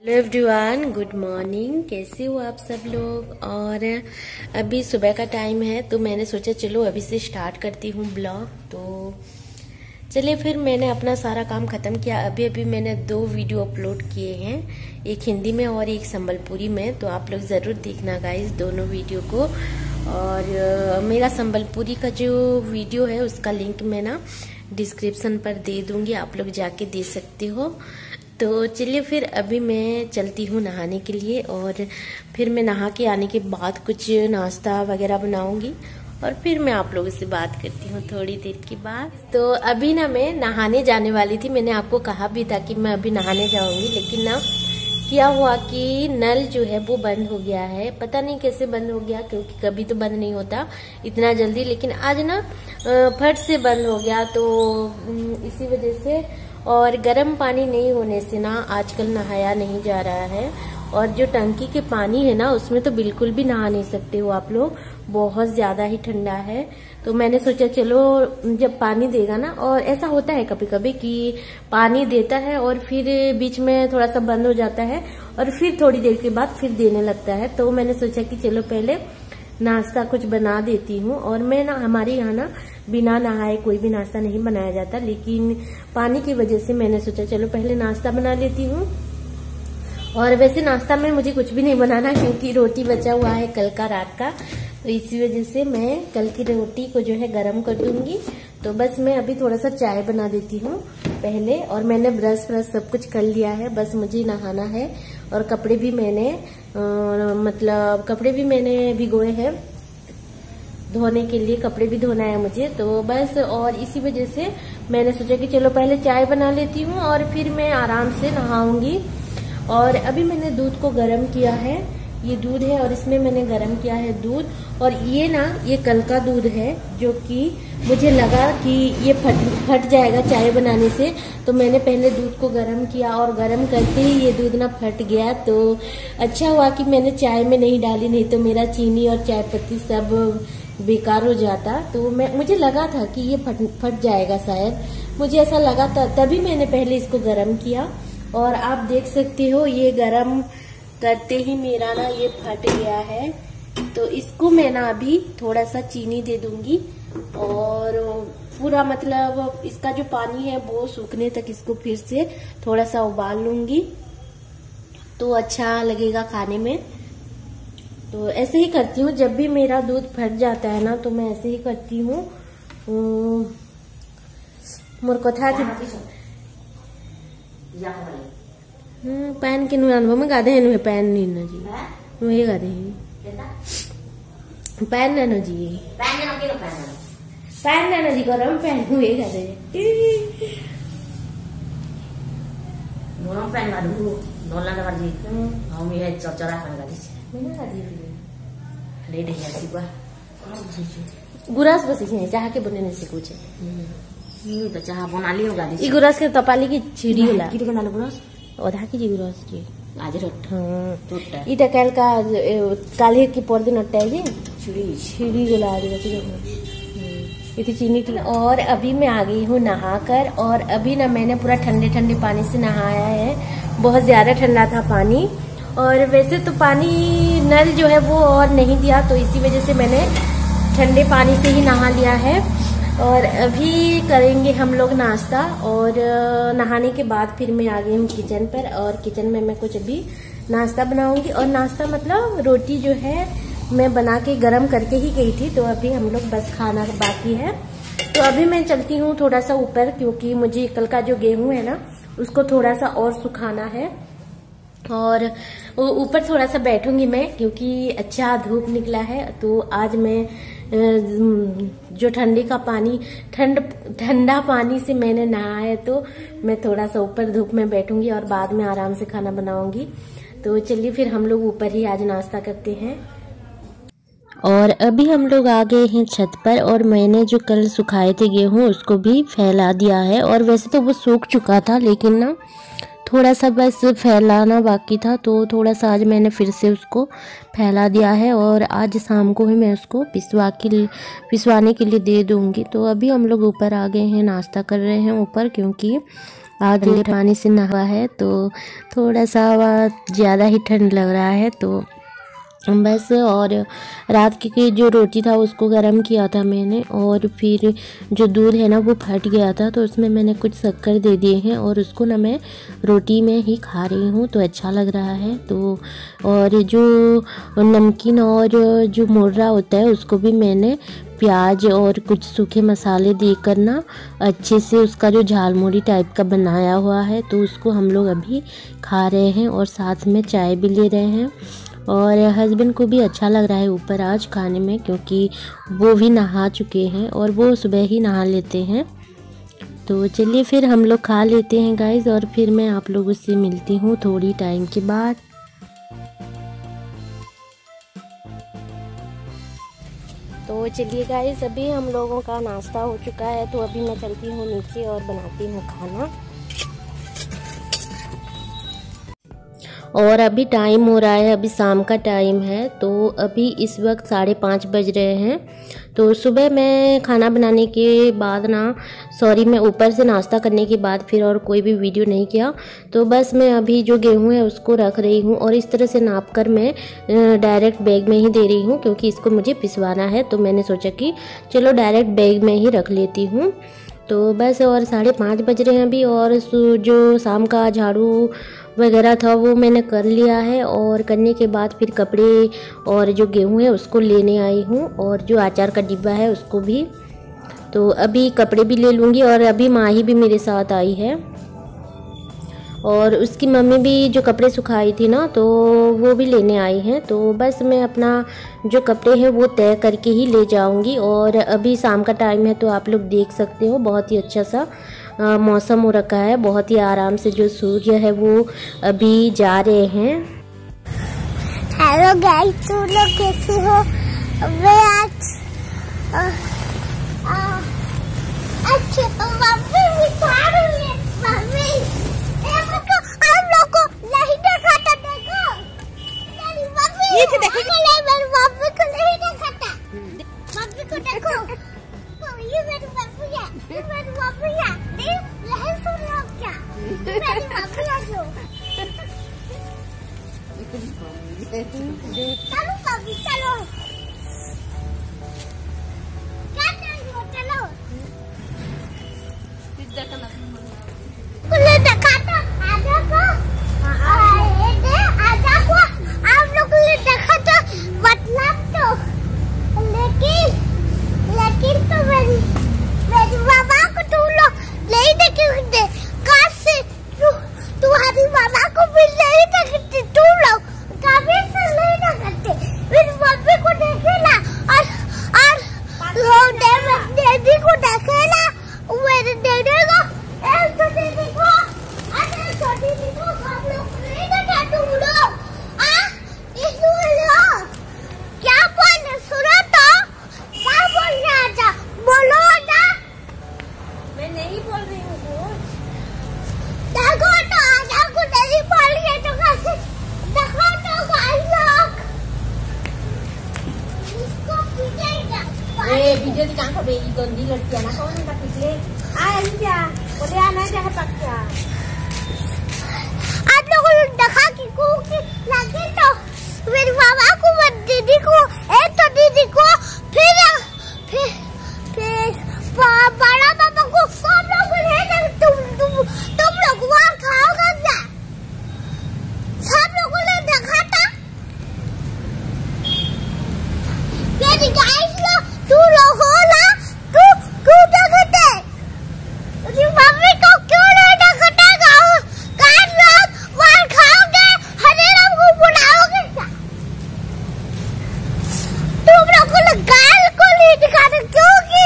Hello everyone, good morning. कैसे हो आप सब लोग। और अभी सुबह का टाइम है तो मैंने सोचा चलो अभी से स्टार्ट करती हूँ ब्लॉग। तो चलिए फिर मैंने अपना सारा काम ख़त्म किया। अभी अभी मैंने 2 वीडियो अपलोड किए हैं, एक हिंदी में और एक संबलपुरी में। तो आप लोग ज़रूर देखना गाइस दोनों वीडियो को। और मेरा संबलपुरी का जो वीडियो है उसका लिंक मैं ना डिस्क्रिप्शन पर दे दूँगी, आप लोग जाके दे सकते हो। तो चलिए फिर अभी मैं चलती हूँ नहाने के लिए, और फिर मैं नहा के आने के बाद कुछ नाश्ता वगैरह बनाऊंगी और फिर मैं आप लोगों से बात करती हूँ थोड़ी देर के बाद। तो अभी ना मैं नहाने जाने वाली थी, मैंने आपको कहा भी था कि मैं अभी नहाने जाऊंगी, लेकिन ना क्या हुआ कि नल जो है वो बंद हो गया है। पता नहीं कैसे बंद हो गया, क्योंकि कभी तो बंद नहीं होता इतना जल्दी, लेकिन आज ना फट से बंद हो गया। तो इसी वजह से, और गर्म पानी नहीं होने से ना आजकल नहाया नहीं जा रहा है। और जो टंकी के पानी है ना उसमें तो बिल्कुल भी नहा नहीं सकते हो आप लोग, बहुत ज्यादा ही ठंडा है। तो मैंने सोचा चलो जब पानी देगा ना, और ऐसा होता है कभी कभी कि पानी देता है और फिर बीच में थोड़ा सा बंद हो जाता है और फिर थोड़ी देर के बाद फिर देने लगता है। तो मैंने सोचा कि चलो पहले नाश्ता कुछ बना देती हूँ। और मैं ना हमारे यहाँ ना बिना नहाए कोई भी नाश्ता नहीं बनाया जाता, लेकिन पानी की वजह से मैंने सोचा चलो पहले नाश्ता बना लेती हूँ। और वैसे नाश्ता में मुझे कुछ भी नहीं बनाना, क्योंकि रोटी बचा हुआ है कल का रात का। तो इसी वजह से मैं कल की रोटी को जो है गरम कर दूंगी। तो बस मैं अभी थोड़ा सा चाय बना देती हूँ पहले। और मैंने ब्रश सब कुछ कर लिया है, बस मुझे नहाना है। और कपड़े भी मैंने कपड़े भी मैंने भिगोए हैं, धोने के लिए कपड़े भी धोना है मुझे। तो बस, और इसी वजह से मैंने सोचा कि चलो पहले चाय बना लेती हूँ और फिर मैं आराम से नहाऊंगी। और अभी मैंने दूध को गर्म किया है, ये दूध है और इसमें मैंने गर्म किया है दूध। और ये कल का दूध है, जो कि मुझे लगा कि ये फट जाएगा चाय बनाने से। तो मैंने पहले दूध को गर्म किया और गर्म करते ही ये दूध ना फट गया। तो अच्छा हुआ कि मैंने चाय में नहीं डाली, नहीं तो मेरा चीनी और चाय पत्ती सब बेकार हो जाता। तो मुझे लगा था कि ये फट जाएगा शायद, मुझे ऐसा लगा था, तभी मैंने पहले इसको गर्म किया। और आप देख सकते हो ये गरम करते ही मेरा ना ये फट गया है। तो इसको मैं ना अभी थोड़ा सा चीनी दे दूंगी और पूरा इसका जो पानी है वो सूखने तक इसको फिर से थोड़ा सा उबाल लूंगी, तो अच्छा लगेगा खाने में। तो ऐसे ही करती हूँ जब भी मेरा दूध फट जाता है ना, तो मैं ऐसे ही करती हूँ। मोर कथा पैन के अनुभव में गाधे हैं पैन नहीं ना जी, वही गाधे हैं पैन ना जी, पैन ना जी गरम पैन हुए गाधे गरम पैन गाधु नोला ना जी हम ये चरचरा पैन गाधि मैंने गाधि ले दे यासी बा गुरास बस है चाह के बनने से कुछ ये तो चाह बना लियो गाधि ई गुरास के तपाली की छिड़ी होला किटे के नाल गुरास आधा केजी गुरास जी आज रट टोटा इटा कल का काले की पर दिन अट्टा जी छिड़ी गोला आज इतनी चीनी की। और अभी मैं आ गई हूँ नहाकर, और अभी ना मैंने पूरा ठंडे ठंडे पानी से नहाया है, बहुत ज्यादा ठंडा था पानी। और वैसे तो पानी नल जो है वो और नहीं दिया, तो इसी वजह से मैंने ठंडे पानी से ही नहा लिया है। और अभी करेंगे हम लोग नाश्ता, और नहाने के बाद फिर मैं आ गई हूँ किचन पर। और किचन में मैं कुछ अभी नाश्ता बनाऊंगी। और नाश्ता रोटी जो है मैं बना के गरम करके ही गई थी, तो अभी हम लोग बस खाना बाकी है। तो अभी मैं चलती हूँ थोड़ा सा ऊपर, क्योंकि मुझे कल का जो गेहूं है ना उसको थोड़ा सा और सुखाना है। और ऊपर थोड़ा सा बैठूंगी मैं, क्योंकि अच्छा धूप निकला है। तो आज मैं जो ठंडा पानी से मैंने नहाया है, तो मैं थोड़ा सा ऊपर धूप में बैठूंगी और बाद में आराम से खाना बनाऊंगी। तो चलिए फिर हम लोग ऊपर ही आज नाश्ता करते हैं। और अभी हम लोग आ गए हैं छत पर, और मैंने जो कल सुखाए थे गेहूं उसको भी फैला दिया है। और वैसे तो वो सूख चुका था, लेकिन ना थोड़ा सा बस फैलाना बाकी था, तो थोड़ा सा आज मैंने फिर से उसको फैला दिया है। और आज शाम को ही मैं उसको पिसवाने के लिए दे दूंगी। तो अभी हम लोग ऊपर आ गए हैं, नाश्ता कर रहे हैं ऊपर, क्योंकि आज पानी से नहा है तो थोड़ा सा ज़्यादा ही ठंड लग रहा है। तो बस, और रात की जो रोटी था उसको गर्म किया था मैंने, और फिर जो दूध है ना वो फट गया था, तो उसमें मैंने कुछ शक्कर दे दिए हैं और उसको ना मैं रोटी में ही खा रही हूँ, तो अच्छा लग रहा है। तो और जो नमकीन और जो मुर्रा होता है उसको भी मैंने प्याज और कुछ सूखे मसाले देकर ना अच्छे से उसका जो झालमुड़ी टाइप का बनाया हुआ है, तो उसको हम लोग अभी खा रहे हैं और साथ में चाय भी ले रहे हैं। और हस्बैंड को भी अच्छा लग रहा है ऊपर आज खाने में, क्योंकि वो भी नहा चुके हैं और वो सुबह ही नहा लेते हैं। तो चलिए फिर हम लोग खा लेते हैं गाइस, और फिर मैं आप लोगों से मिलती हूँ थोड़ी टाइम के बाद। तो चलिए गाइस, अभी हम लोगों का नाश्ता हो चुका है, तो अभी मैं चलती हूँ नीचे और बनाती हूँ खाना। और अभी टाइम हो रहा है, अभी शाम का टाइम है, तो अभी इस वक्त 5:30 बज रहे हैं। तो सुबह मैं खाना बनाने के बाद मैं ऊपर से नाश्ता करने के बाद फिर और कोई भी वीडियो नहीं किया। तो बस मैं अभी जो गेहूं है उसको रख रही हूँ, और इस तरह से नाप कर मैं डायरेक्ट बैग में ही दे रही हूँ, क्योंकि इसको मुझे पिसवाना है। तो मैंने सोचा कि चलो डायरेक्ट बैग में ही रख लेती हूँ। तो बस, और 5:30 बज रहे हैं अभी, और जो शाम का झाड़ू वगैरह था वो मैंने कर लिया है, और करने के बाद फिर कपड़े और जो गेहूं है उसको लेने आई हूँ, और जो अचार का डिब्बा है उसको भी। तो अभी कपड़े भी ले लूँगी, और अभी माही भी मेरे साथ आई है, और उसकी मम्मी भी जो कपड़े सुखाई थी ना तो वो भी लेने आई हैं। तो बस मैं अपना जो कपड़े हैं वो तय करके ही ले जाऊंगी। और अभी शाम का टाइम है, तो आप लोग देख सकते हो बहुत ही अच्छा सा मौसम हो रखा है, बहुत ही आराम से जो सूर्य है वो अभी जा रहे हैं। हेलो गाइस, तुम लोग कैसे हो? मैं आज अच्छा मम्मी बिठा रही है। मम्मी हम लोग को नहीं देखा था, देखो मेरी मम्मी ये देखो, मेरी मम्मी को नहीं देखा था। मम्मी को देखो, ये मेरी मम्मी है, ये मेरी मम्मी है। नहीं सुन लो क्या, मेरी मम्मी है जो। चलो मम्मी चलो, क्या कर रही हो? चलो देखा था आजा को, आजा को आप लोग ने देखा था, मतलब तो लेकिन तो मेरी मामा को तुम लोग नहीं देखे, कहाँ से तुम्हारी मामा को भी नहीं देखते, तुम लोग कभी से नहीं देखते। मेरी मम्मी को देखे ना, और डैडी को देखे ना, मेरे डैडी को छोटी को हम लोग नहीं देखा। तुम लोग क्या बोल रहे, सुनो तो क्या बोल रहा था, बोलो ना। मैं नहीं बोल रही हूँ, देखो तो आजा को नहीं बोल रही तो कैसे, देखो तो भाई लोग इसको पीटेगा। वीडियो की कहाँ पे गंदी लड़की है ना, कौन है पिछले क्या बोले आना जहाँ तक क्या आप लोगों ने देखा कि लगे तो मेरी मामा को, दीदी को, एक तो दीदी को, फिर बड़ा पापा को, सब लोग तुम लोग वहाँ खाओगे क्या? सब लोगों ने देखा था। मेरी गाइस लोग, तू लोग हो ना, तू देखते मम्मी को क्यों नहीं देखते? गाइस लोग वहाँ खाओगे, हनेरा को बुलाओगे क्या? तुम लोग को गाल को नहीं दिखाते, क्योंकि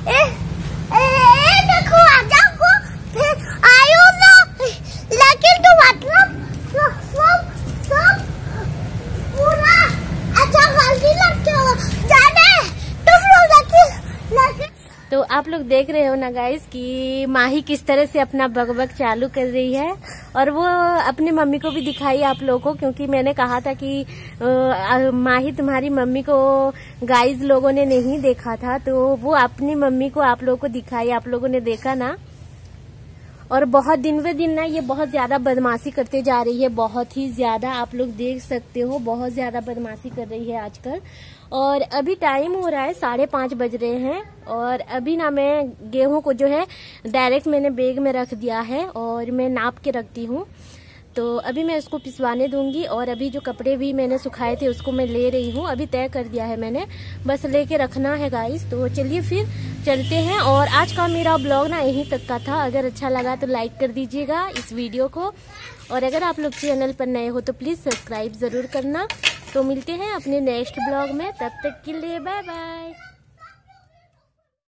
देखो आजा को फिर आयो ना, लेकिन तुम मतलब सब पूरा अच्छा गलती लगते हो जाने तुम लोग, लेकिन तो आप लोग देख रहे हो ना गाइस कि माही किस तरह से अपना बकबक चालू कर रही है, और वो अपनी मम्मी को भी दिखाई आप लोगों को, क्योंकि मैंने कहा था कि माही तुम्हारी मम्मी को गाइस लोगों ने नहीं देखा था, तो वो अपनी मम्मी को आप लोगों को दिखाई, आप लोगों ने देखा ना। और बहुत दिन व दिन ना ये बहुत ज्यादा बदमाशी करते जा रही है, बहुत ही ज्यादा। आप लोग देख सकते हो बहुत ज्यादा बदमाशी कर रही है आजकल। और अभी टाइम हो रहा है 5:30 बज रहे हैं। और अभी ना मैं गेहूं को जो है डायरेक्ट मैंने बैग में रख दिया है और मैं नाप के रखती हूँ। तो अभी मैं इसको पिसवाने दूंगी। और अभी जो कपड़े भी मैंने सुखाए थे उसको मैं ले रही हूँ, अभी तय कर दिया है मैंने, बस लेके रखना है गाइस। तो चलिए फिर चलते हैं। और आज का मेरा ब्लॉग ना यहीं तक का था। अगर अच्छा लगा तो लाइक कर दीजिएगा इस वीडियो को, और अगर आप लोग चैनल पर नए हो तो प्लीज सब्सक्राइब जरूर करना। तो मिलते हैं अपने नेक्स्ट ब्लॉग में, तब तक के लिए बाय बाय।